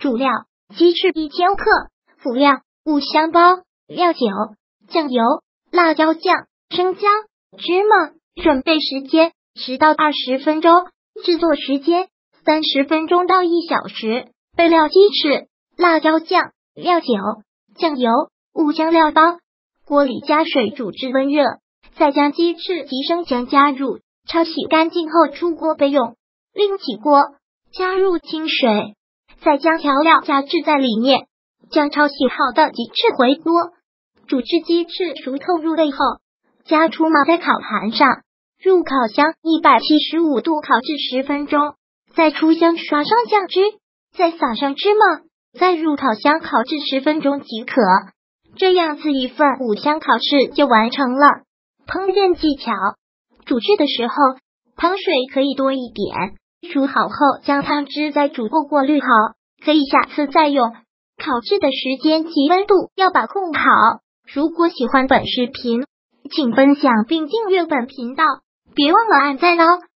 主料：鸡翅1千克，辅料：五香包、料酒、酱油、辣椒酱、生姜、芝麻。准备时间10到20分钟，制作时间30分钟到1小时。备料：鸡翅、辣椒酱、料酒、酱油、五香料包。锅里加水煮至温热，再将鸡翅及生姜加入，焯洗干净后出锅备用。另起锅，加入清水，再将调料加置在里面，将焯洗好的鸡翅回锅，煮至鸡翅熟透入味后，加出码在烤盘上，入烤箱175度烤至10分钟，再出箱刷上酱汁，再撒上芝麻，再入烤箱烤至10分钟即可。这样子一份五香烤翅就完成了。烹饪技巧：煮制的时候，汤水可以多一点，煮好后将汤汁再煮后过滤好，可以下次再用。烤制的时间及温度要把控好。如果喜欢本视频，请分享并订阅本频道，别忘了按赞哦。